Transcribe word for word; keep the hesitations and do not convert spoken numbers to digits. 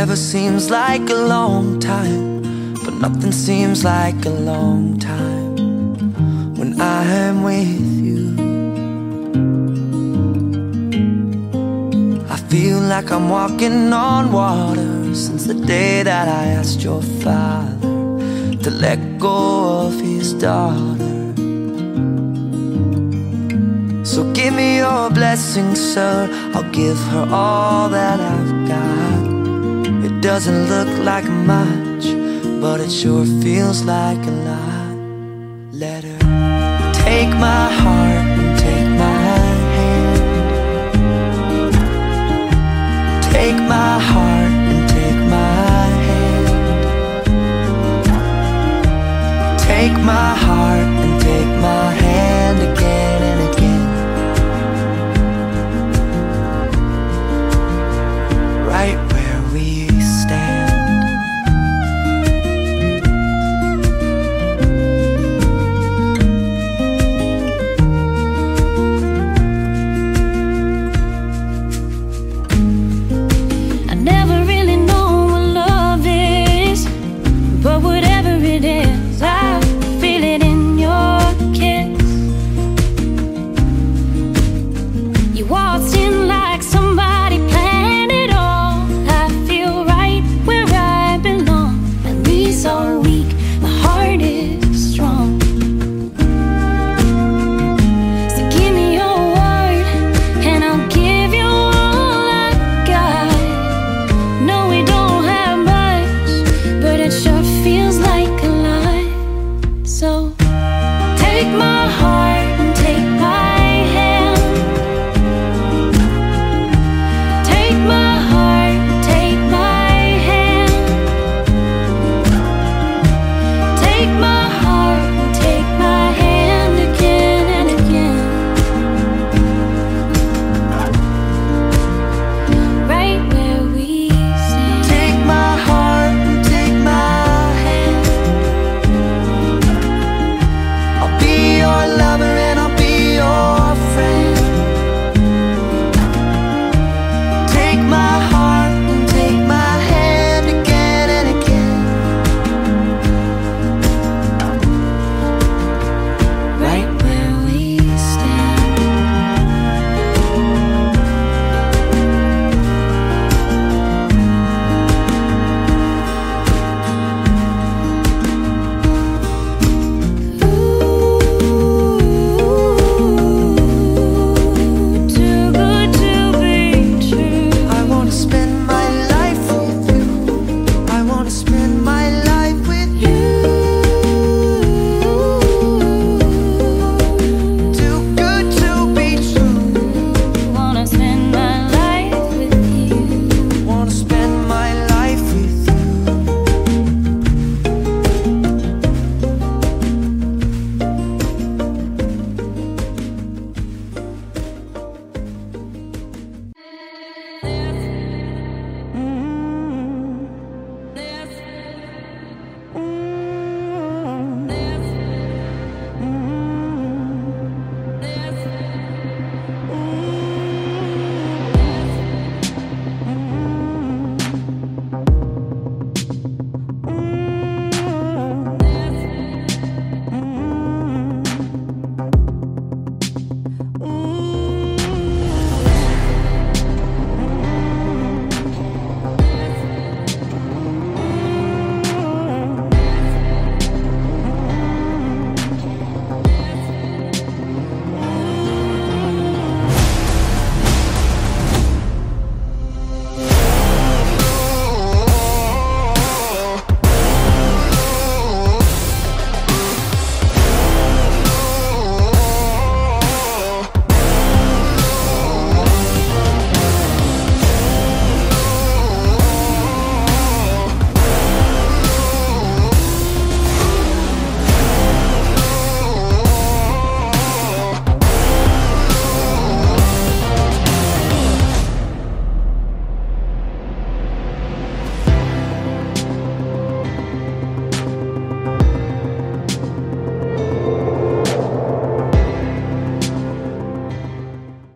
Forever seems like a long time, but nothing seems like a long time when I'm with you. I feel like I'm walking on water since the day that I asked your father to let go of his daughter. So give me your blessing, sir, I'll give her all that I've got. It doesn't look like much, but it sure feels like a lot. Let her take my heart and take my hand. Take my heart